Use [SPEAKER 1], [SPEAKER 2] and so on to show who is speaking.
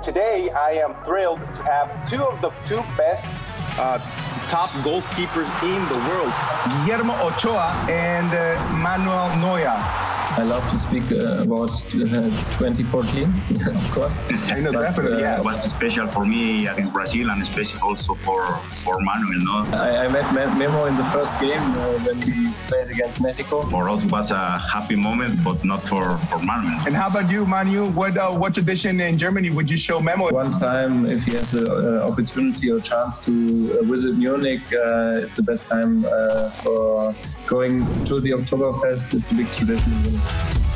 [SPEAKER 1] today I am thrilled to have two of the best top goalkeepers in the world, Guillermo Ochoa and Manuel Neuer.
[SPEAKER 2] I love to speak about 2014, of course.
[SPEAKER 1] I know, definitely, yeah.
[SPEAKER 3] It was special for me against Brazil and especially also for Manuel. No?
[SPEAKER 2] I met Memo in the first game when we played against Mexico.
[SPEAKER 3] For us, it was a happy moment, but not for Manuel.
[SPEAKER 1] And how about you, Manu? What tradition in Germany would you show Memo?
[SPEAKER 2] One time, if he has the opportunity or chance to visit Munich, it's the best time for going to the Oktoberfest. It's a big tradition.